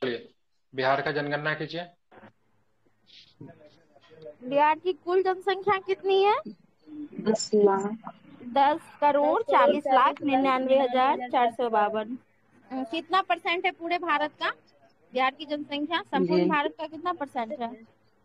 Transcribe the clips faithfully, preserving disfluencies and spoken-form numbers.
चलिए बिहार का जनगणना कीजिए। बिहार की कुल जनसंख्या कितनी है? दस लाख दस करोड़ दस करोड़ चालीस लाख चालीस लाख निन्यानवे निन्यानवे हजार हजार चार चार सौ सौ बावन कितना परसेंट है पूरे भारत का? बिहार की जनसंख्या जी संपूर्ण भारत का कितना परसेंट है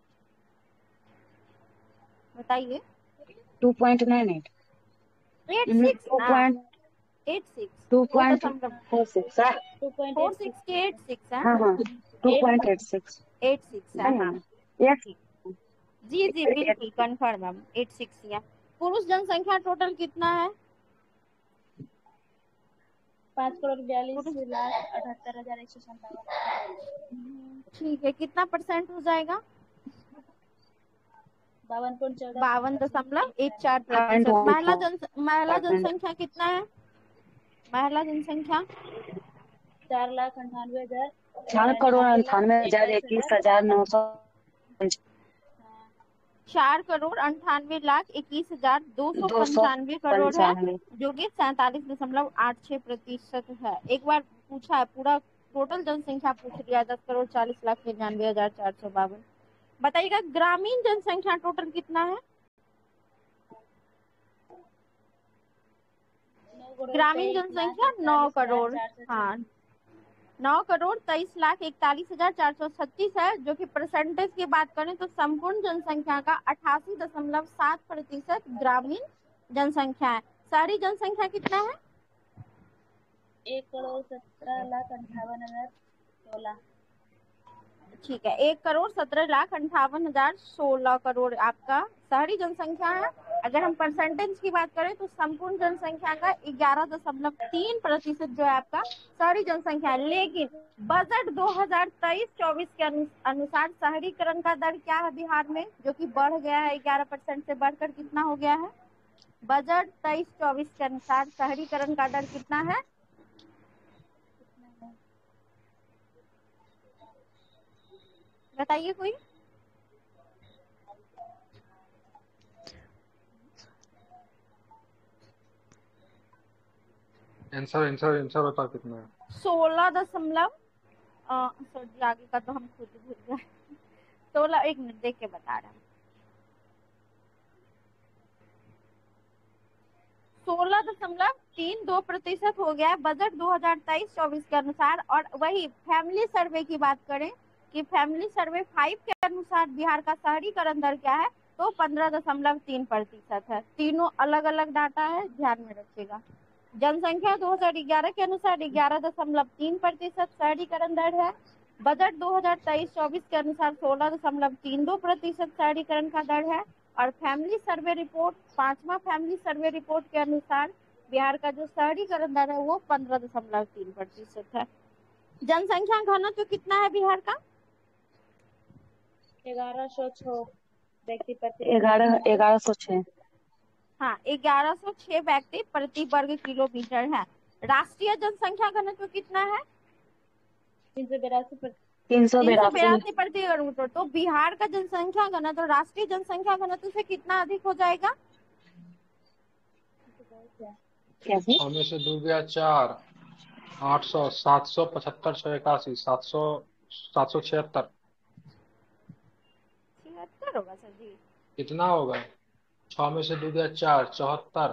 बताइए? Two point nine eight eight six two ना, पॉइंट एट सिक्स टू दो पॉइंट दशमलव फोर सिक्स है। टू पॉइंट फोर सिक्स के एट सिक्स है। हाँ हाँ two point eight six eight six है, हाँ एक ठीक। जी जी बिल्कुल कंफर्म है, एट सिक्स है। पुरुष जनसंख्या टोटल कितना है? पाँच करोड़ बयालीस लाख अठहत्तर हजार एक सौ सत्तावन। ठीक है, कितना परसेंट हो जाएगा? बावन पॉइंट चौदह बावन दशमलव एक चार प्रतिशत। महिला जन महिला जनसंख्या कितना है? महिला जनसंख्या चार लाख अंठानवे हजार चार करोड़ अंठानवे हजार इक्कीस हजार नौ सौ चार करोड़ अंठानवे लाख इक्कीस हजार दो सौ दो सौ पंचानवे करोड़ है, पंचानवे जो कि सैतालीस दशमलव आठ छह प्रतिशत है। एक बार पूछा है, पूरा टोटल जनसंख्या पूछ लिया, दस करोड़ चालीस लाख निन्यानवे हजार चार सौ बावन। बताइएगा ग्रामीण जनसंख्या टोटल कितना है? ग्रामीण जनसंख्या नौ करोड़, हाँ नौ करोड़ तेईस लाख इकतालीस हजार चार सौ छत्तीस है, जो कि परसेंटेज की बात करें तो संपूर्ण जनसंख्या का अठासी दशमलव सात प्रतिशत ग्रामीण जनसंख्या है। शहरी जनसंख्या कितना है? एक करोड़ सत्रह लाख अंठावन हजार सोलह। ठीक है, एक करोड़ सत्रह लाख अंठावन हजार सोलह करोड़ आपका शहरी जनसंख्या है। अगर हम परसेंटेज की बात करें तो संपूर्ण जनसंख्या का ग्यारह दशमलव तीन प्रतिशत जो है आपका शहरी जनसंख्या है। लेकिन बजट दो हज़ार तेईस चौबीस के अनुसार शहरीकरण का दर क्या है बिहार में, जो कि बढ़ गया है, ग्यारह परसेंट से बढ़कर कितना हो गया है? बजट तेईस चौबीस के अनुसार शहरीकरण का दर कितना है? बताइए कोई। आंसर आंसर आंसर बताओ कितना है? सोलह दशमलव सॉरी आगे का तो हम खुद भूल गए। सोलह, एक मिनट देख के बता रहे हैं। सोलह दशमलव तीन दो प्रतिशत हो गया है बजट दो हज़ार तेईस चौबीस के अनुसार। और वही फैमिली सर्वे की बात करें कि फैमिली सर्वे फाइव के अनुसार बिहार का शहरीकरण दर क्या है, तो पंद्रह दशमलव तीन प्रतिशत है। तीनों अलग अलग डाटा है, ध्यान में रखिएगा। जनसंख्या दो हज़ार ग्यारह के अनुसार ग्यारह दशमलव तीन प्रतिशत शहरीकरण दर है। बजट दो हज़ार तेईस चौबीस के अनुसार सोलह दशमलव तीन दो प्रतिशत शहरीकरण का दर है। और फैमिली सर्वे रिपोर्ट, पांचवा फैमिली सर्वे रिपोर्ट के अनुसार बिहार का जो शहरीकरण दर है वो पंद्रह दशमलव तीन प्रतिशत है। जनसंख्या घनत्व कितना है बिहार का? ग्यारह सौ छह व्यक्ति प्रति ग्यारह ग्यारह सौ छह हाँ, ग्यारह सौ छह व्यक्ति प्रति वर्ग किलोमीटर है। राष्ट्रीय जनसंख्या घनत्व कितना है? तीन सौ बिरासी तीन सौ तीन सौ बिरासी बिरासी प्रति किलोमीटर। तो बिहार का जनसंख्या घनत्व राष्ट्रीय जनसंख्या घनत्व से कितना अधिक हो जाएगा? छह में से दो गया चार, आठ सौ, सात सौ पचहत्तर, छह इक्यासी, सात सौ सात सौ छिहत्तर। छिहत्तर होगा सर जी। कितना होगा? छह में से दो गया चार, चौहत्तर।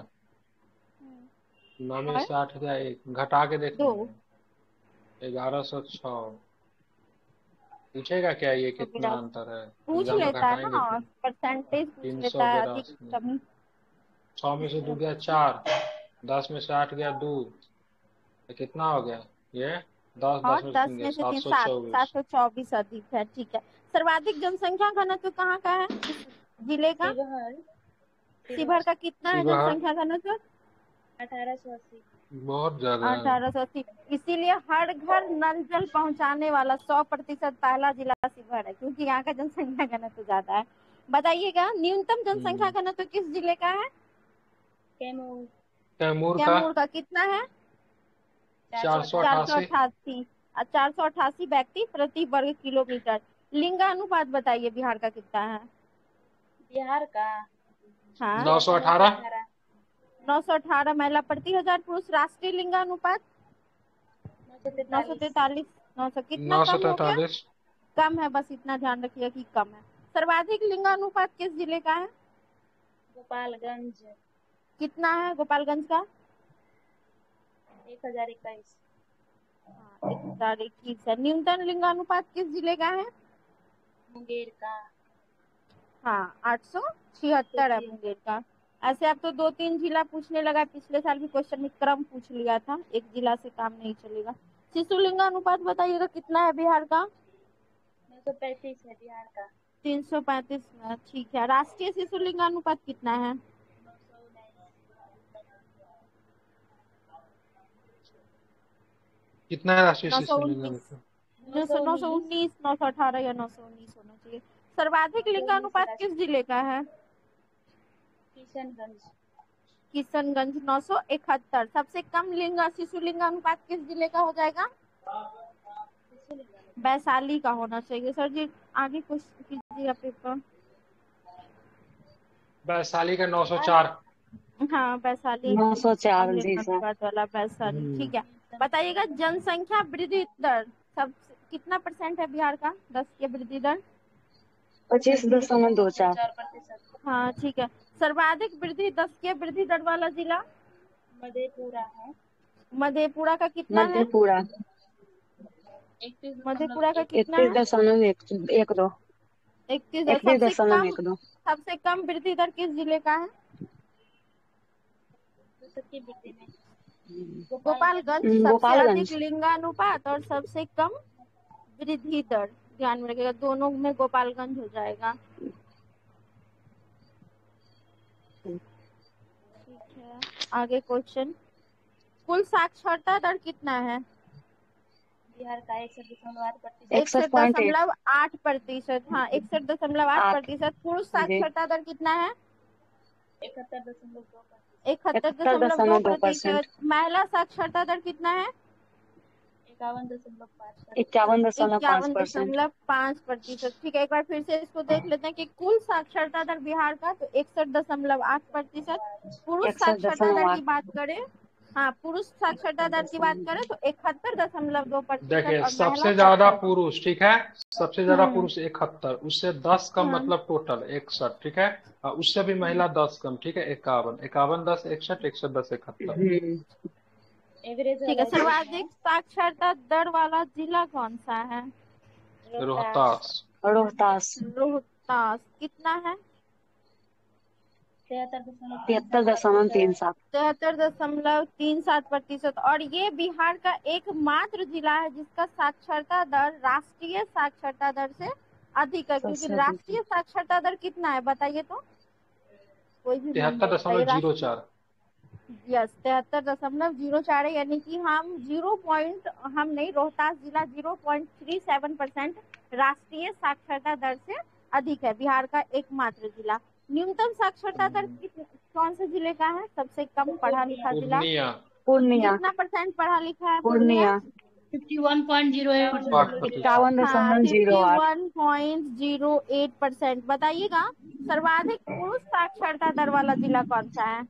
नौ में से आठ गया एक, घटा के देख दो लेंगे। ग्यारह सौ छह। पूछेगा क्या ये कितना अंतर है? पूछ एग्जाम में लेता है घटाएंगे ना, फिर। परसेंटेज पूछ तीन सौ लेता है अधिक बिरासी। कमी। छह में से दो गया चार, दस में से आठ गया दो, तो कितना हो गया ये? दस, और दस में से दस तीन गया में से सात तीन सौ सात सात चौबीस सौ चौबीस अधिक है। ठीक है, सर्वाधिक जनसंख्या घनत्व कहाँ का है, किस जिले का? शिवहर का कितना है शिवहर जनसंख्या घनत्व? अठारह सौ अस्सी बहुत ज्यादा है। अठारह सौ अस्सी। इसीलिए हर घर नल जल पहुंचाने वाला सौ प्रतिशत पहला जिला शिवहर है, क्योंकि यहाँ का जनसंख्या घनत्व ज्यादा है। बताइएगा न्यूनतम जनसंख्या घनत्व किस जिले का है? कैमूर कैमूर का कैमूर का कितना है? चार सौ चार सौ अठासी। अठासी चार सौ अठासी व्यक्ति प्रति वर्ग किलोमीटर। लिंगानुपात बताइए बिहार का कितना है? बिहार का हाँ नौ सौ अठारह। नौ सौ अठारह महिला प्रति हजार पुरुष। राष्ट्रीय लिंगानुपात नौ सौ तैतालीस नौ सौ कितना नौ सौ कम हो गया? तैतालीस। कम है, बस इतना ध्यान रखिएगा कि कम है। सर्वाधिक लिंगानुपात किस जिले का है? गोपालगंज। कितना है गोपालगंज का? एक हजार इक्कीस। हाँ, एक हजार इक्कीस है। न्यूनतम लिंगानुपात किस जिले का है? मुंगेर का। हाँ, आठ सौ छिहत्तर है मुंगेर का। ऐसे अब तो दो तीन जिला पूछने लगा, पिछले साल भी क्वेश्चन में क्रम पूछ लिया था, एक जिला से काम नहीं चलेगा। शिशु लिंगानुपात बताइएगा कितना है बिहार का? नौ सौ पैंतीस है बिहार का। तीन सौ पैंतीस में, ठीक है। राष्ट्रीय शिशु लिंगानुपात कितना है? नौ सौ उन्नीस। कितना है राष्ट्रीय नौ सौ शिशु उन्नीस लिंगानुपात? नौ सौ नौ सौ उन्नीस नौ सौ अठारह या नौ सौ उन्नीस होना चाहिए। सर्वाधिक लिंगानुपात किस जिले का है? किशनगंज। किशनगंज नौ सौ इकहत्तर। सबसे कम लिंग शिशु लिंगानुपात किस जिले का हो जाएगा? वैशाली का होना चाहिए। सर जी आगे कुछ कीजिएगा पेपर। वैशाली का नौ सौ चार। हाँ, वैशाली नौ सौ चार कम जी सर। लिंगानुपात वाला वैशाली, हम्म। ठीक है। बताइएगा जनसंख्या वृद्धि दर सब कितना परसेंट है बिहार का? दस के वृद्धि दर पच्चीस दशमलव दो चार। हाँ, ठीक है। सर्वाधिक वृद्धि दस के वृद्धि दर वाला जिला? मधेपुरा है। मधेपुरा का कितना है? मधेपुरा मधेपुरा का कितना इकतीस है? दशमलव एक एक दो। इकतीस। इकतीस सबसे दशमलव कम एक दो। सबसे कम वृद्धि दर किस जिले का है? गोपालगंज। सबसे गोपालगंज। अधिक लिंगानुपात और सबसे कम वृद्धि दर, ध्यान में रखिएगा, दोनों में गोपालगंज हो जाएगा। ठीक है, आगे क्वेश्चन। कुल साक्षरता दर कितना है बिहार का? इकसठ दशमलव आठ प्रतिशत। इकसठ दशमलव आठ प्रतिशत हाँ, इकसठ दशमलव आठ प्रतिशत। पुरुष साक्षरता दर कितना है? इकहत्तर दशमलव दो इकहत्तर दशमलव दो प्रतिशत। महिला साक्षरता दर कितना है? इक्यावन दशमलव पाँच इक्यावन दशमलव पाँच परसेंट। दशमलव पाँच प्रतिशत। ठीक है, एक बार फिर से इसको देख लेते हैं कि कुल साक्षरता दर बिहार का तो इकसठ दशमलव आठ प्रतिशत। पुरुष साक्षरता दर की बात करें, हाँ, पुरुष साक्षरता दर की बात करें तो इकहत्तर दशमलव दो प्रतिशत। देखिए और सबसे ज्यादा पुरुष, ठीक है, सबसे ज्यादा पुरुष इकहत्तर, उससे दस कम मतलब टोटल इकसठ, ठीक है। उससे भी महिला दस कम, ठीक है, इक्यावन। इक्यावन दस इकसठ, इकसठ दस इकहत्तर। ठीक है। सर्वाधिक साक्षरता दर वाला जिला कौन सा है? रोहतास। रोहतास। रोहतास कितना है? तिहत्तर दशमलव तीन सात। तिहत्तर दशमलव तीन सात प्रतिशत। और ये बिहार का एकमात्र जिला है जिसका साक्षरता दर राष्ट्रीय साक्षरता दर से अधिक है। क्योंकि राष्ट्रीय साक्षरता दर कितना है बताइए तो? कोई भी तिहत्तर दशमलव जीरो चार। यस, तिहत्तर दशमलव जीरो चार है। यानी कि हम जीरो पॉइंट हम नहीं, रोहतास जिला zero point three seven percent राष्ट्रीय साक्षरता दर से अधिक है, बिहार का एकमात्र जिला। न्यूनतम साक्षरता दर कौन से जिले का है? सबसे कम पढ़ा लिखा जिला? पूर्णिया। कितना परसेंट पढ़ा लिखा है पूर्णिया? इक्यावन पॉइंट जीरो एट इक्यावन दशमलव जीरो आठ। इक्यावन पॉइंट जीरो एट परसेंट। बताइएगा सर्वाधिक पुरुष साक्षरता दर वाला जिला कौन सा है?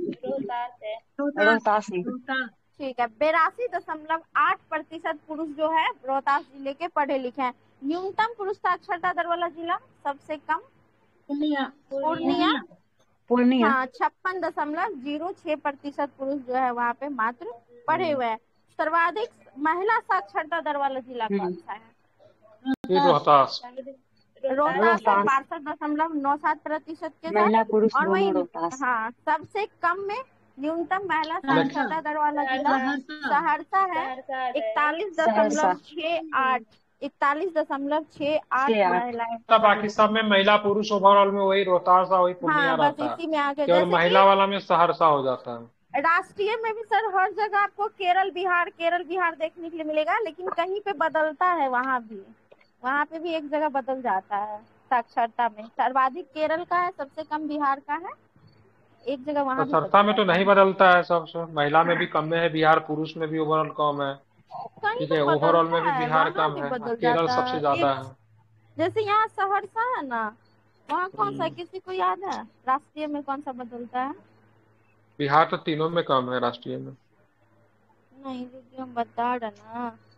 रोहतास। ठीक है, बेरासी दशमलव आठ प्रतिशत पुरुष जो है रोहतास जिले के पढ़े लिखे हैं। न्यूनतम पुरुष साक्षरता दर वाला जिला सबसे कम? पूर्णिया। पूर्णिया पूर्णिया। हाँ, छप्पन दशमलव जीरो छह प्रतिशत पुरुष जो है वहाँ पे मात्र पढ़े हुए हैं। सर्वाधिक महिला साक्षरता दर वाला जिला कौन सा है? रोहतास। रोहतास बासठ दशमलव नौ सात प्रतिशत के साथ। और वही हाँ, सबसे कम में न्यूनतम महिला साक्षरता दर वाला जिला सहरसा है, इकतालीस दशमलव छह आठ इकतालीस दशमलव छह आठ महिलाएं। बाकी सब में महिला पुरुष ओवरऑल में वही रोहतास वही पूर्णिया हाँ, रहता बस इसी में है। आगे केवल महिला वाला में सहरसा हो जाता है। राष्ट्रीय में भी सर हर जगह आपको केरल बिहार केरल बिहार देखने के लिए मिलेगा, लेकिन कहीं पे बदलता है, वहाँ भी वहाँ पे भी एक जगह बदल जाता है साक्षरता में। सर्वाधिक केरल का है, सबसे कम बिहार का है, एक जगह वहाँ साक्षरता में तो नहीं बदलता है, सबसे महिला में भी कम है बिहार, पुरुष में भी ओवरऑल कम है, ठीक है, ओवरऑल में भी बिहार कम है, केरल सबसे ज्यादा है। जैसे यहाँ सहरसा है ना, वहाँ कौन सा किसी को याद है राष्ट्रीय में कौन सा बदलता है? बिहार तो तीनों में कम है राष्ट्रीय में। नहीं, जो हम बता रहे ना,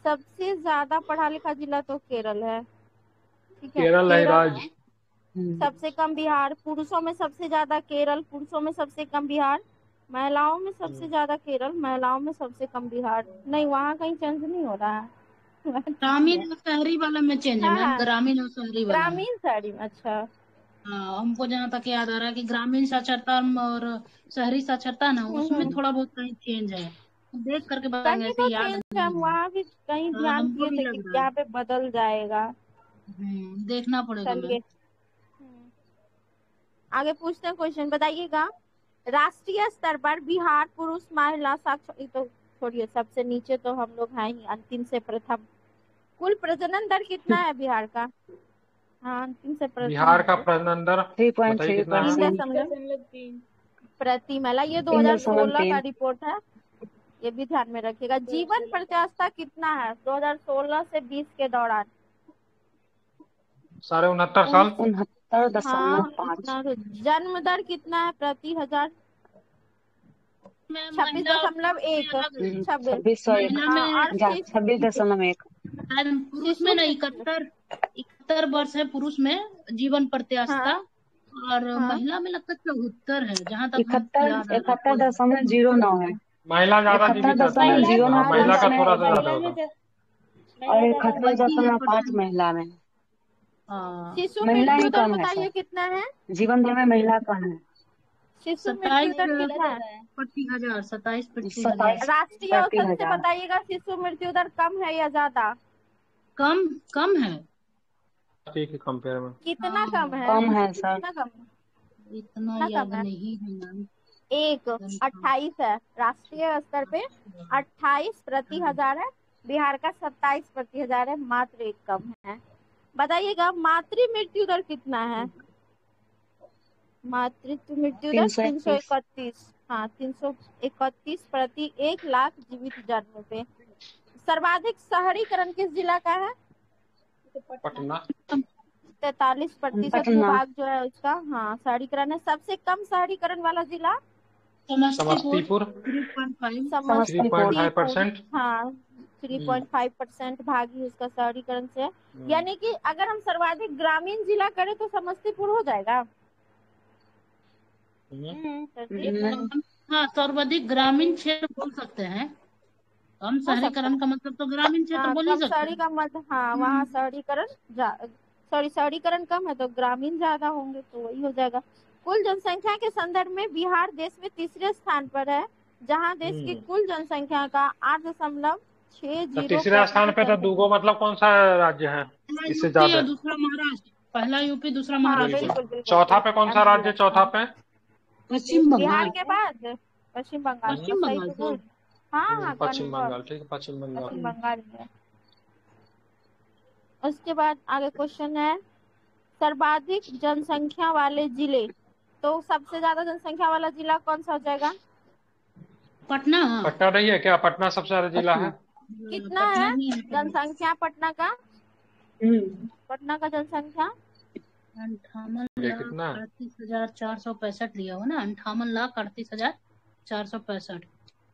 सबसे ज्यादा पढ़ा लिखा जिला तो केरल है, ठीक है। केरल है केरल, राज्य। सबसे कम बिहार। पुरुषों में सबसे ज्यादा केरल, पुरुषों में सबसे कम बिहार। महिलाओं में सबसे ज्यादा केरल, महिलाओं में सबसे कम बिहार। नहीं, वहाँ कहीं चेंज नहीं हो रहा है। ग्रामीण और शहरी वाला में चेंज है हाँ मैम, हाँ, ग्रामीण और शहरी वाला में। ग्रामीण शहरी में, अच्छा। हाँ, हमको जहाँ तक याद आ रहा है कि ग्रामीण साक्षरता और शहरी साक्षरता ना, हम्म उसमें हम्म। थोड़ा बहुत कहीं चेंज है। देख करके बताएंगे, कहीं ऐसे तो याद चेंज है, नहीं हम है। वहाँ भी कहीं हाँ, ध्यान हमको किए भी थे कि लग रहा है। यहाँ पे बदल जाएगा। हम्म, देखना पड़ेगा चलिए, मैम। हम्म, आगे पूछते हैं क्वेश्चन। बताइएगा, राष्ट्रीय स्तर पर बिहार पुरुष महिला साक्षर, ये तो छोड़िए, सबसे नीचे तो हम लोग हैं ही, अंतिम से प्रथम। कुल प्रजनन दर कितना है बिहार का? हाँ, अंतिम से प्रथम बिहार है का तो प्रजनन दर थ्री पॉइंट बताइए थ्री कितना है? तीन परसेंट दशमलव तीन प्रति महिला। ये तीन दशमलव दो हज़ार सोलह का तीन रिपोर्ट है, ये भी ध्यान में रखिएगा। जीवन प्रत्याशा कितना है दो हज़ार सोलह से बीस के दौरान? साढ़े उनहत्तर साल। उनहत्तर दशमलव हाँ, पाँच इतना तो। जन्म दर कितना है प्रति हजार? मैम, छब्बीस महिला और दशमलव पुरुष में एक अलग है। छब्बीस छब्बीस सौ एक महिला हाँ, में और शिशु छब्बीस दशमलव एक शायद पुरुष में शिशु ना मृत्यु, इकहत्तर इकहत्तर वर्ष है पुरुष में जीवन प्रत्याशा, हाँ और हाँ, महिला में लगता है चौहत्तर है, जहां तक हम इकहत्तर याद आ रहा इकहत्तर है। दशमलव जीरो नौ है। महिला ज्यादा इकहत्तर जीवित रहती है, दशमलव जीरो हाँ, नौ महिला पुरुष का में थोड़ा सा और ज्यादा होगा। और इकहत्तर वैसी है दशमलव पाँच परसेंट। महिला में। हाँ, शिशु महिला मृत्यु ही दर कम है बताइए सर, कितना है? जीवन दर में महिला कम है। शिशु मृत्यु सत्ताईस दर कितना है? प्रति हजार सत्ताईस प्रति हजार। सत्ताईस राष्ट्रीय प्रति औसत से हजार बताइएगा, शिशु मृत्यु दर कम है या ज्यादा? कम कम है। ठीक है, कंपेयर में। कितना हाँ, कम है? कम है सर। कितना कम है? इतना कितना याद कम है? नहीं है मैम। एक अट्ठाईस है, राष्ट्रीय स्तर पे अट्ठाईस प्रति हजार है। बिहार का सत्ताईस प्रति हजार है, मात्र एक कम है। बताइएगा, मातृ मृत्यु दर कितना है? मातृत्व मृत्यु दर तीन सौ तीन सौ इक्कीस इकतीस हाँ, तीन सौ इकतीस प्रति एक लाख जीवित जन्म पे। सर्वाधिक शहरीकरण किस जिला का है? पटना। तैतालीस प्रतिशत पटना भूभाग जो है उसका, हाँ, शहरीकरण है। सबसे कम शहरीकरण वाला जिला? Samastipur Samastipur three point five. Three point five Samastipur, percent हाँ, थ्री पॉइंट फाइव परसेंट भाग ही उसका शहरीकरण से है। यानी कि अगर हम सर्वाधिक ग्रामीण जिला करें तो समस्तीपुर हो जाएगा। हाँ, सर्वाधिक ग्रामीण क्षेत्र बोल सकते हैं। कम हो सकता शहरीकरण है, का मतलब तो ग्रामीण क्षेत्र हाँ, बोल ही कम सकते शहरी हैं। का मत, हाँ, वहाँ शहरीकरण सॉरी शहरीकरण कम है तो ग्रामीण ज्यादा होंगे, तो वही हो जाएगा। कुल जनसंख्या के संदर्भ में बिहार देश में तीसरे स्थान पर है, जहाँ देश की कुल जनसंख्या का आठ दशमलव छह तो जीरो तीसरे स्थान पे तो दूगो, मतलब कौन सा राज्य है पहला इससे यूपी और ज्यादा? दूसरा महाराष्ट्र। पहला यूपी, दूसरा हाँ, महाराष्ट्र। बिल्कुल बिल्कुल चौथा पे कौन सा राज्य? चौथा पे पश्चिम बिहार बंगाल। के बाद पश्चिम बंगाल, तो पश्चिम सही बंगाल तो सर। बोल। हाँ हाँ, पश्चिम कन्फर्म, बंगाल, ठीक है, पश्चिम बंगाल। पश्चिम बंगाल में है। उसके बाद आगे क्वेश्चन है, सर्वाधिक जनसंख्या वाले जिले, तो सबसे ज्यादा जनसंख्या वाला जिला कौन सा हो जाएगा? पटना। पटना नहीं है क्या? पटना सबसे ज्यादा जिला है। कितना पटना है ही है। जनसंख्या पटना का? हम्म पटना का जनसंख्या अंठावन ये लाख कितना है? अड़तीस हजार चार सौ पैंसठ लिया हो ना, अंठावन लाख अड़तीस हजार चार सौ पैंसठ।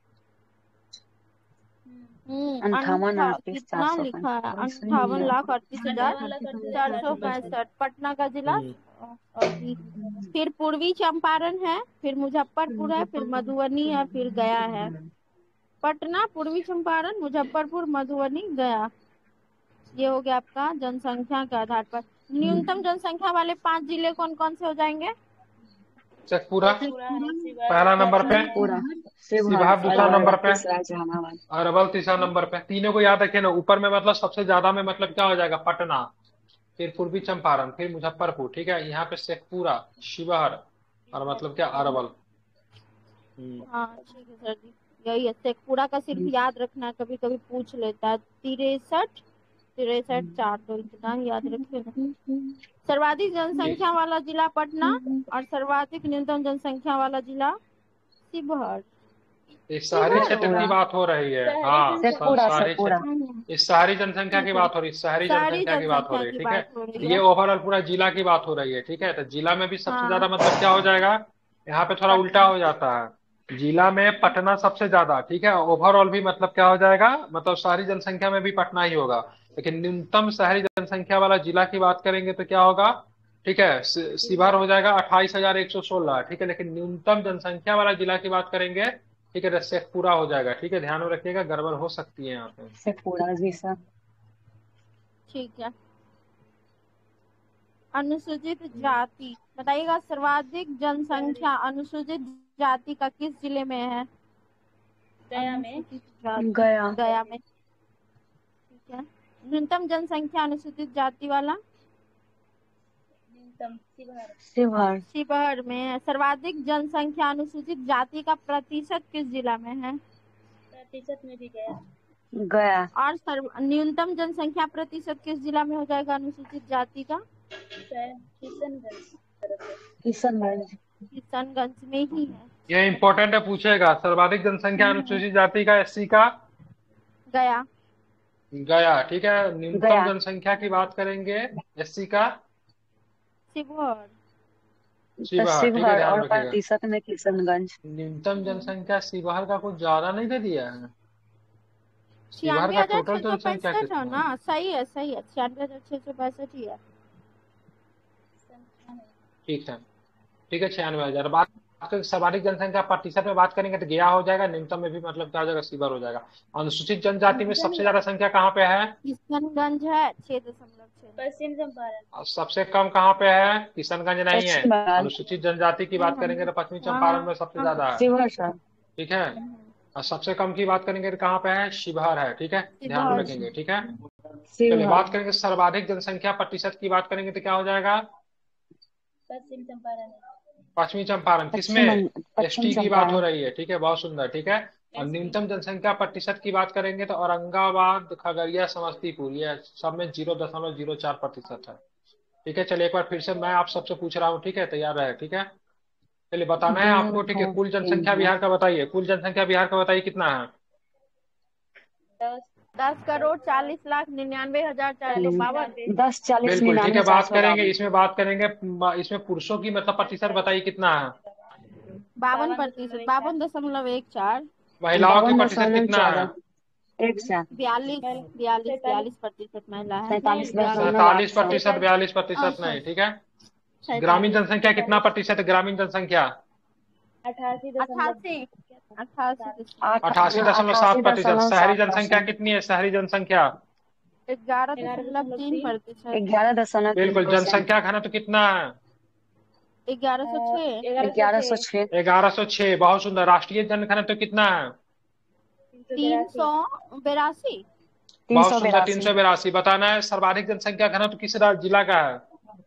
हम्म अंठावन अंठा अड़तीस चार कितना सौ लिखा है? पैंसठ अंठावन लाख अड़तीस हजार चार सौ पैंसठ पटना का जिला। हम्म। सॉरी, फिर पूर्वी चंपारण है, फिर मुजफ्फरपुर है, फिर मधुबनी है, फिर गया है। पटना, पूर्वी चंपारण, मुजफ्फरपुर, मधुबनी, गया। ये हो गया आपका जनसंख्या के आधार पर। न्यूनतम जनसंख्या वाले पांच जिले कौन कौन से हो जाएंगे? शेखपुरा पहला नंबर पे, पूरा शिवहर दूसरा नंबर पे, तीसरा जहानाबाद। अरवल तीसरा नंबर पे। तीनों को याद रखे ना, ऊपर में मतलब सबसे ज्यादा में मतलब क्या हो जाएगा? पटना, फिर पूर्वी चंपारण, फिर मुजफ्फरपुर, ठीक है। यहाँ पे शेखपुरा, शिवहर और मतलब क्या, अरवल। हाँ ठीक है सर जी, यही है। शेखपुरा का सिर्फ याद रखना, कभी कभी पूछ लेता है। तिरसठ तिरसठ चार, तो इतना ही याद रखिए ना। सर्वाधिक जनसंख्या वाला जिला पटना और सर्वाधिक न्यूनतम जनसंख्या वाला जिला शिवहर। इस शहरी क्षेत्र की बात हो रही है, हाँ, शेखपुरा शहरी शेखपुरा क्षेत्र, इस शहरी जनसंख्या की बात हो रही है, शहरी शहरी जनसंख्या की बात हो जनसंख्या रही है, की ठीक है। बात हो रही ये है। ओवरऑल पूरा जिला की बात हो रही है, ठीक है। तो जिला में भी सबसे हाँ, ज्यादा मतलब क्या हो जाएगा? यहाँ पे थोड़ा उल्टा हो जाता है। जिला में पटना सबसे ज्यादा, ठीक है। ओवरऑल भी मतलब क्या हो जाएगा, मतलब शहरी जनसंख्या में भी पटना ही होगा। लेकिन न्यूनतम शहरी जनसंख्या वाला जिला की बात करेंगे तो क्या होगा, ठीक है, शि- शिवहर हो जाएगा अट्ठाईस हजार एक सौ सोलह, ठीक है। लेकिन न्यूनतम जनसंख्या वाला जिला की बात करेंगे, ठीक है, तो शेखपुरा हो जाएगा, ठीक है। ध्यान में रखिएगा, गड़बड़ हो सकती है यहाँ पे। से पूरा जी सर। ठीक है। अनुसूचित जाति बताइएगा, सर्वाधिक जनसंख्या अनुसूचित जाति का किस जिले में है? गया में। अनुसूचित जाति गया। गया में, ठीक है। न्यूनतम जनसंख्या अनुसूचित जाति वाला न्यूनतम शिवहर। शिवहर। शिवहर में है। सर्वाधिक जनसंख्या अनुसूचित जाति का प्रतिशत किस जिला में है? प्रतिशत में भी गया। गया। और सर्व न्यूनतम जनसंख्या प्रतिशत किस जिला में हो जाएगा अनुसूचित जाति का? किशनगंज। किशनगंज। किशनगंज में ही है। ये इम्पोर्टेंट है, पूछेगा। सर्वाधिक जनसंख्या अनुसूचित जाति का एससी का गया। गया, ठीक है। न्यूनतम गया। जनसंख्या की बात करेंगे एससी का शिवहर। शिवहर, ठीक है। शिवहर ध्यान और रखिएगा। प्रतिशत में किशनगंज। न्यूनतम जनसंख्या शिवहर का कुछ ज्यादा नहीं दे दिया है। शिवहर छियानवे का हजार टोटल छह सौ जनसंख्या पैंसठ है कितना है? ना? सही है, सही है, छियानवे हजार छह सौ पैंसठ ही है। ठीक है, ठीक है, छियानवे हजार। बात करें सर्वाधिक जनसंख्या प्रतिशत में बात करेंगे तो गया हो जाएगा। न्यूनतम में भी मतलब क्या हो जाएगा, शिवहर हो जाएगा। अनुसूचित जनजाति में सबसे ज्यादा संख्या कहाँ पे है? किशनगंज है छह दशमलव छह। पश्चिम चंपारण। और सबसे कम कहाँ पे है? किशनगंज नहीं है। पश्चिम बंगाल। अनुसूचित जनजाति की बात करेंगे तो पश्चिमी चंपारण में सबसे ज्यादा है, शिवहर सर। ठीक है। और सबसे कम की बात करेंगे तो कहाँ पे है? शिवहर है, ठीक है। ध्यान में शिवहर। रखेंगे, ठीक है। चलिए शिवहर। बात करेंगे सर्वाधिक जनसंख्या प्रतिशत की बात करेंगे तो क्या हो जाएगा? पश्चिम चंपारण। पश्चिमी चंपारण। किसमें? पश्चिम पश्चिम एसटी की बात हो चंपारण। रही है, ठीक है, बहुत सुंदर, ठीक है। और न्यूनतम जनसंख्या प्रतिशत की बात करेंगे तो औरंगाबाद, खगड़िया, समस्तीपुर, ये सब में जीरो दशमलव जीरो चार प्रतिशत है, ठीक है। चलिए एक बार फिर से मैं आप सबसे पूछ रहा हूँ, ठीक है, तैयार रहे, ठीक है। चलिए बताना है आपको, ठीक है। कुल जनसंख्या बिहार का बताइए, कुल जनसंख्या बिहार का बताइए कितना है? दस दस करोड़ चालीस लाख निन्यानवे हजार चार सौ बावन। दस चालीस बिल्कुल, ठीक निन्यानवे है। चार बात सौ करेंगे बावन। इसमें बात करेंगे इसमें पुरुषों की मतलब प्रतिशत बताइए कितना है? बावन प्रतिशत, बावन दशमलव एक चार। महिलाओं की बावन प्रतिशत दशमलव कितना है? चौदह। एक से बयालीस बयालीस बयालीस प्रतिशत महिला है। सैंतालीस बयालीस। दशमलव सैतालीस आठ सौ। प्रतिशत बयालीस प्रतिशत नहीं, ठीक है। ग्रामीण जनसंख्या कितना प्रतिशत है? ग्रामीण जनसंख्या अठासी अठासी अठासी अठासी दशमलव सात प्रतिशत। शहरी जनसंख्या प्रतिशत। कितनी है? शहरी जनसंख्या ग्यारह दशमलव तीन प्रतिशत। ग्यारह दशमलव तीन बिल्कुल। जनसंख्या घनत्व कितना है? ग्यारह सौ छह। ग्यारह सौ छह। ग्यारह सौ छह, बहुत सुंदर। राष्ट्रीय जनघनत्व कितना है? तीन सौ बेरासी। तीन बहुत सौ सुंदर, तीन बेरासी। सौ बेरासी। बताना है सर्वाधिक जनसंख्या घनत्व किस राज्य- जिला का है?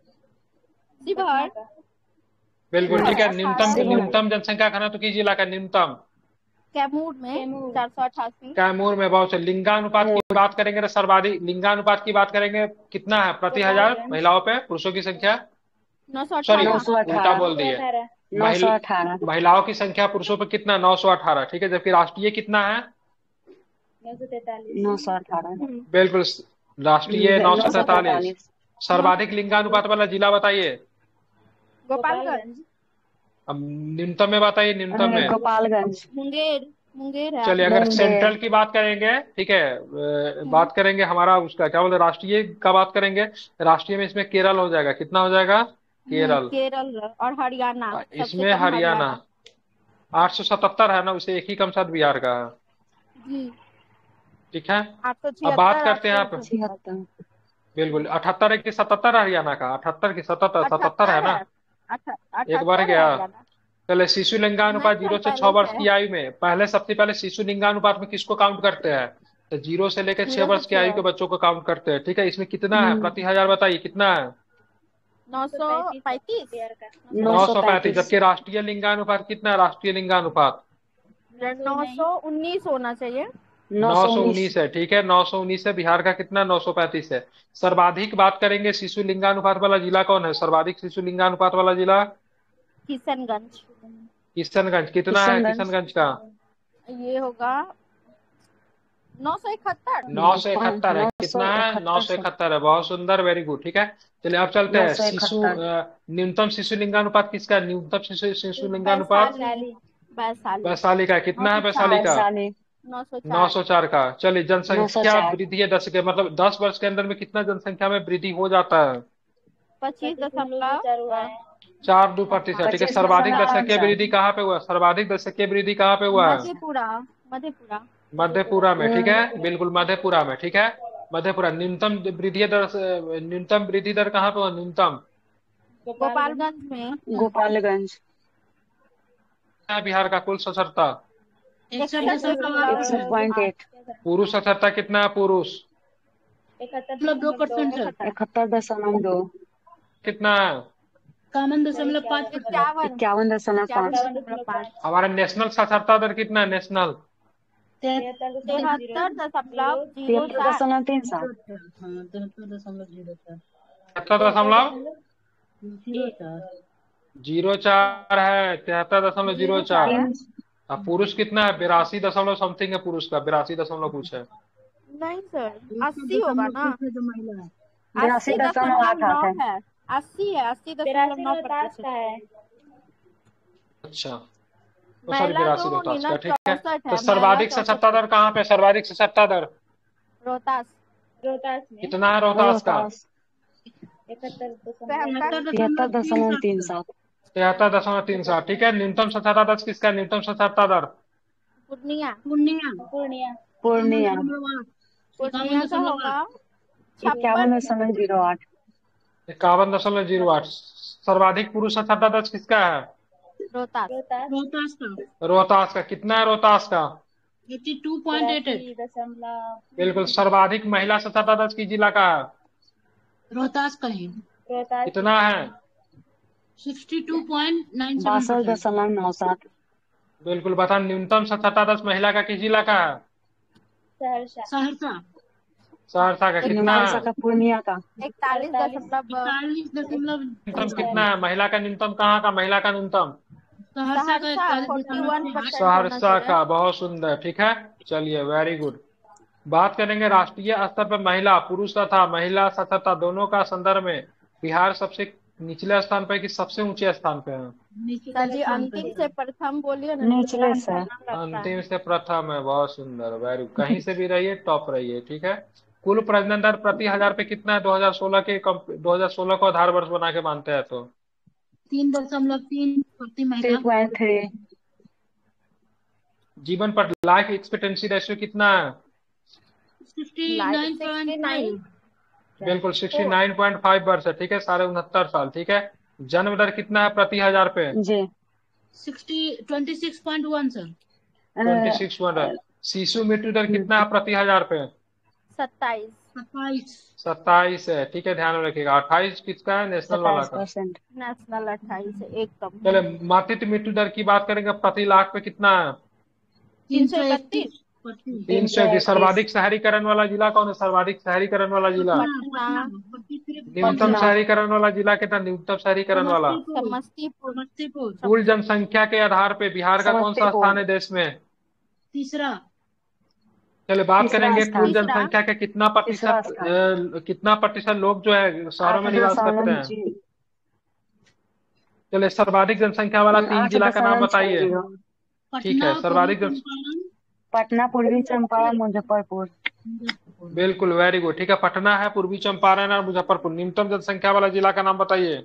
शिवहर। बिल्कुल, ठीक है। न्यूनतम शिवहर। न्यूनतम जनसंख्या घनत्व किस जिला का? न्यूनतम कैमूर में चार सौ अठासी। कैमूर में। बहुत से। लिंगानुपात की बात करेंगे तो सर्वाधिक लिंगानुपात की बात करेंगे कितना है प्रति हजार महिलाओं पे? पुरुषों की संख्या नौ सौ सॉरी नौ अठारह। सौ उल्टा अठारह। बोल दिए। नौ सौ महिल- अठारह। महिलाओं की संख्या पुरुषों पे कितना? नौ सौ अठारह, ठीक है। जबकि राष्ट्रीय कितना है? नौ सौ तैतालीस। नौ सौ अठारह। बिल्कुल, राष्ट्रीय नौ सौ तैतालीस। सर्वाधिक लिंगानुपात वाला जिला बताइए। गोपालगंज। अब न्यूनतम में बताइए, न्यूनतम में। गोपालगंज। मुंगेर मुंगेर है। चलिए अगर मुंगेर। सेंट्रल की बात करेंगे, ठीक है, अ, बात करेंगे हमारा उसका क्या बोलते हैं, राष्ट्रीय का बात करेंगे। राष्ट्रीय में इसमें केरल हो जाएगा। कितना हो जाएगा? केरल। केरल और हरियाणा। अ, सबसे इसमें कम हरियाणा आठ सौ सतहत्तर है ना, उसे एक ही कम साथ बिहार का है, जी। ठीक है। आठ सौ अब बात करते हैं आप, छिहत्तर। बिल्कुल। अठहत्तर है कि सतहत्तर हरियाणा का? अठहत्तर की सतहत्तर? सतहत्तर है ना, एक बार गया। चले शिशु लिंगानुपात जीरो से छह वर्ष की आयु में पहले, सबसे पहले शिशु लिंगानुपात में किसको काउंट करते हैं? तो जीरो से लेकर छह वर्ष की आयु के बच्चों को काउंट करते हैं, ठीक है। इसमें कितना है प्रति हजार बताइए कितना है? नौ सौ पैंतीस। नौ सौ पैंतीस। जबकि राष्ट्रीय लिंगानुपात कितना है? राष्ट्रीय लिंगानुपात नौ सौ उन्नीस होना चाहिए। नौ सौ उन्नीस है, ठीक है। नौ सौ उन्नीस है। बिहार का कितना? नौ सौ पैंतीस है। सर्वाधिक बात करेंगे शिशु लिंगानुपात वाला जिला कौन है? सर्वाधिक शिशु लिंगानुपात वाला जिला किशनगंज। किशनगंज। कितना है किशनगंज का? ये होगा नौ सौ इकहत्तर। नौ सौ इकहत्तर है। कितना है? नौ सौ इकहत्तर है। बहुत सुंदर, वेरी गुड, ठीक है। चलिए अब चलते हैं शिशु अ, न्यूनतम शिशु लिंगानुपात किसका? न्यूनतम शिशु शिशु लिंगानुपात वैशाली वैशाली का कितना है वैशाली का? वैशाली नौ सौ नौ चार सौ चार का। चलिए नौ सौ जनसंख्या चार वृद्धि है दस के मतलब दस वर्ष के अंदर में कितना जनसंख्या में वृद्धि हो जाता है? पच्चीस दशमलव चार दो प्रतिशत ठीक है। पच्चीस सर्वाधिक दशमलव पाँच दशकीय चार वृद्धि कहाँ पे हुआ? सर्वाधिक दशकीय वृद्धि कहाँ पे हुआ है? मधेपुरा मधेपुरा मधेपुरा में ठीक है, बिल्कुल मधेपुरा में ठीक है। मधेपुरा न्यूनतम वृद्धि दर से- न्यूनतम वृद्धि दर कहाँ पे हुआ न्यूनतम? गोपालगंज में गोपालगंज क्या है बिहार का कुल साक्षरता? इकसठ इकसठ दशमलव आठ इकसठ दशमलव पॉइंट आठ एट पुरुष साक्षरता कितना है पुरुष? मतलब दो परसेंट है। इकहत्तर दशमलव दो कितना है? इक्यावन दशमलव पाँच प्रतिशत इक्यावन इक्यावन दशमलव इक्यावन पाँच दशमलव पाँच हमारा नेशनल साक्षरता दर कितना है नेशनल? तिहत्तर दशमलव जीरो तिहत्तर सात दशमलव तीन सात हाँ तिहत्तर दशमलव जीरो चार तिहत्तर दशमलव जीरो चार जीरो चार है, तिहत्तर दशमलव जीरो चार। तीन अब पुरुष कितना है? बिरासी दशमलव समथिंग है पुरुष का, बिरासी दशमलव कुछ है। नहीं सर अस्सी होगा ना जो महिला है बिरासी अस्सी दशमलव दशमलव आठ आठ नौ है है अस्सी है अस्सी दशमलव नौ प्रतिशत अच्छा तो सॉरी महिला बिरासी जो रोहतास का निना ठीक है। चौसठ तो है सर्वाधिक महिला साक्षरता दर कहाँ पे? सर्वाधिक साक्षरता दर रोहतास कितना है रोहतास का? रोहतास तिहत्तर तिहत्तर दशमलव तीन सात तिहत्तर दशमलव तीन सात ठीक है। न्यूनतम साक्षरता दर किसका है? न्यूनतम साक्षरता दर पूर्णिया पूर्णिया पूर्णिया पूर्णिया का होगा इक्यावन छप्पन दशमलव जीरो आठ इक्यावन दशमलव जीरो आठ। सर्वाधिक पुरुष साक्षरता दर किसका है? रोहतास रोहतास का रोहतास का कितना है? रोहतास का eighty two point eight eight बिल्कुल। सर्वाधिक महिला साक्षरता दर किस जिला का है? रोहतास का ही कितना है? सिक्सटी टू पॉइंट नाइन बासठ सेवन दशमलव नौ सात बिल्कुल बता। न्यूनतम साक्षरता दर महिला का किस जिला का है? सहरसा सहरसा का कितना सहरसा है? का पूर्णिया का इकतालीस दशमलव इकतालीस दशमलव न्यूनतम कितना है? महिला का न्यूनतम कहाँ का? महिला का न्यूनतम सहरसा का सहरसा इकतालीस फोर्टी दशमलव वन आठ परसेंट सहरसा का, बहुत सुंदर ठीक है। चलिए वेरी गुड। बात करेंगे राष्ट्रीय स्तर पर महिला पुरुष तथा महिला साक्षरता दोनों का संदर्भ में बिहार सबसे निचले स्थान पर कि सबसे ऊंचे स्थान पे है? सर जी अंतिम से प्रथम बोलिए ना निचले से अंतिम से प्रथम है, बहुत सुंदर वेरी गुड। कहीं से भी रहिए टॉप रहिए ठीक है। कुल प्रजनन दर प्रति हजार पे कितना है? दो हज़ार सोलह के दो हज़ार सोलह को आधार वर्ष बना के मानते हैं तो तीन दशमलव तीन प्रति थ्री महिला पॉइंट थ्री जीवन पर लाइफ एक्सपेक्टेंसी रेशियो कितना है? सिक्सटी नाइन पॉइंट फाइव बिल्कुल सिक्सटी नाइन पॉइंट फाइव वर्ष है ठीक है, साढ़े उनहत्तर साल ठीक है। जन्म दर कितना है प्रति हजार पे? जी sixty twenty six point one sir twenty six point. शिशु मृत्यु दर कितना है प्रति हजार पे? सत्ताईस सत्ताईस सत्ताईस है ठीक है, ध्यान में रखिएगा। अट्ठाईस किसका है? नेशनल वाला सत्ताईस का। परसेंट नेशनल अट्ठाईस एकदम चले मातृत्व मृत्यु दर की बात करेंगे प्रति लाख पे कितना है? तीन सौ इकतीस पच्चीस तीन सौ इक्कीस। सर्वाधिक शहरीकरण वाला जिला कौन है? सर्वाधिक शहरीकरण वाला जिला पटना न्यूनतम शहरीकरण वाला जिला कितना? न्यूनतम शहरीकरण वाला समस्तीपुर समस्तीपुर कुल जनसंख्या के आधार पे बिहार का कौन सा समस्तीपुर। स्थान है देश में? तीसरा चलिए बात तीसरा करेंगे स्थान। कुल जनसंख्या के कितना तीसरा प्रतिशत स्थान। अ, कितना प्रतिशत लोग जो है शहरों में आठ निवास करते दशमलव हैं? जी- चलिए सर्वाधिक जनसंख्या वाला तीन आठ जिला का नाम दशमलव छह बताइए। जीरो ठीक है, पटना सर्वाधिक पूर्वी जन- चंपारण पटना पूर्वी चंपारण मुजफ्फरपुर मुजफ्फरपुर। बिल्कुल वेरी गुड ठीक है। पटना है, पूर्वी चंपारण और मुजफ्फरपुर। न्यूनतम जनसंख्या वाला जिला का नाम बताइए।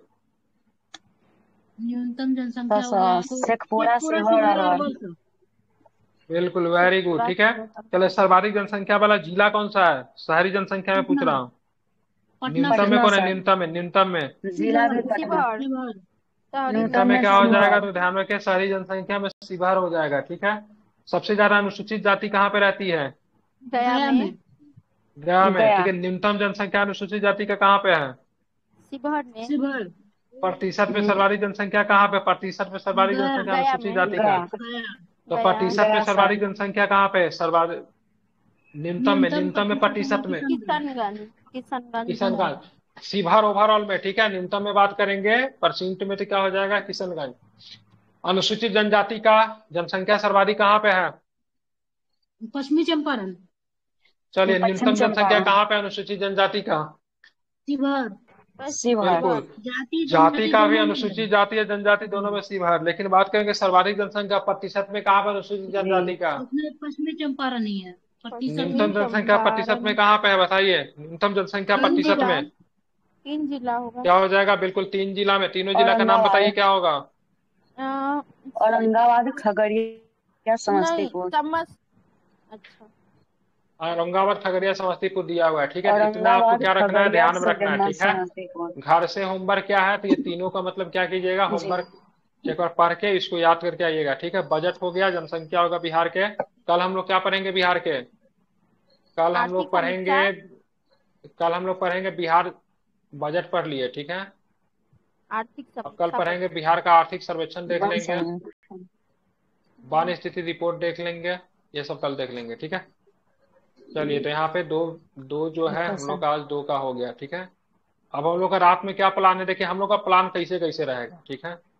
न्यूनतम जनसंख्या दस- होगा शेखपुरा, शेखपुरा, शिवहर, शिवहर, अरवल। अरवल। बिल्कुल वेरी गुड ठीक है। चलिए सर्वाधिक जनसंख्या वाला जिला कौन सा है? शहरी जनसंख्या में पूछ रहा हूँ। पटना न्यूनतम में पटना कौन है? सर। न्यूनतम में न्यूनतम में जिला भी पटना शिवहर शिवहर। शहरी न्यूनतम में क्या हो शिवहर। जाएगा? तो ध्यान रखें शहरी जनसंख्या में शिवहर हो जाएगा ठीक है। सबसे ज्यादा अनुसूचित जाति कहाँ पे रहती है? गया गया में में गया में गया। ठीक है। न्यूनतम जनसंख्या अनुसूचित जाति का कहाँ पे है? शिवहर में शिवहर प्रतिशत में सर्वाधिक जनसंख्या कहाँ पे? प्रतिशत में सर्वाधिक गया। जनसंख्या गया अनुसूचित में। जाति का गया गया तो गया। प्रतिशत में गया सर्वाधिक सर। जनसंख्या कहाँ पे? सर्वाधिक न्यूनतम में न्यूनतम में प्रतिशत में किशनगंज किशनगंज किशनगंज। शिवहर ओवरऑल में ठीक है। न्यूनतम में बात करेंगे, परसेंट में तो क्या हो जाएगा? किशनगंज। अनुसूचित जनजाति का जनसंख्या सर्वाधिक कहाँ पे है? पश्चिमी चंपारण चलिए पश्चिम न्यूनतम जनसंख्या चंपारण। कहाँ पे अनुसूचित जनजाति का? शिवहर शिव है। बिल्कुल। जाति जाति जनजाति का भी दोनों में है। अनुसूचित जाति या जनजाति दोनों में शिव है, लेकिन बात करेंगे सर्वाधिक जनसंख्या प्रतिशत में कहाँ पर अनुसूचित जी जनजाति का? उसमें पश्चिमी चंपारण ही है प्रतिशत पश्चिमी न्यूनतम में। जनसंख्या प्रतिशत में चंपारण कहाँ पे है बताइए? न्यूनतम जनसंख्या तीन प्रतिशत जिला, में तीन जिला होगा। क्या हो जाएगा? बिल्कुल तीन जिला में। तीनों जिला का नाम बताइए औरंगाबाद, क्या होगा? अ, औरंगाबाद, खगड़िया, नहीं समस्तीपुर। समझ, अच्छा औरंगाबाद, खगड़िया, समस्तीपुर दिया हुआ है। ठीक है, इतना आपको औरंगाबाद, क्या रखना है, खगड़िया, ध्यान में रखना है। सजना, ठीक है, समस्तीपुर। घर से होमवर्क क्या है, तो ये तीनों का मतलब क्या कीजिएगा, जी होमवर्क एक बार पढ़ के इसको याद करके आइएगा। ठीक है, बजट हो गया, जनसंख्या होगा बिहार के। कल हम लोग क्या पढ़ेंगे बिहार के? कल हम लोग आर्थिक पढ़ेंगे, समीक्षा, कल हम लोग पढ़ेंगे बिहार, बजट पढ़ लिए। ठीक है, आर्थिक अब कल समीक्षा पढ़ेंगे पत्र। बिहार का आर्थिक सर्वेक्षण देख वन लेंगे, संरक्षण। वन स्थिति रिपोर्ट देख लेंगे, ये सब कल देख लेंगे। ठीक है, चलिए, तो यहाँ पे दो दो जो है ओके हम लोग सर। का आज दो का हो गया। ठीक है, अब हम लोग का रात में क्या प्लान है, देखिए हम लोग का प्लान कैसे कैसे रहेगा। ठीक है,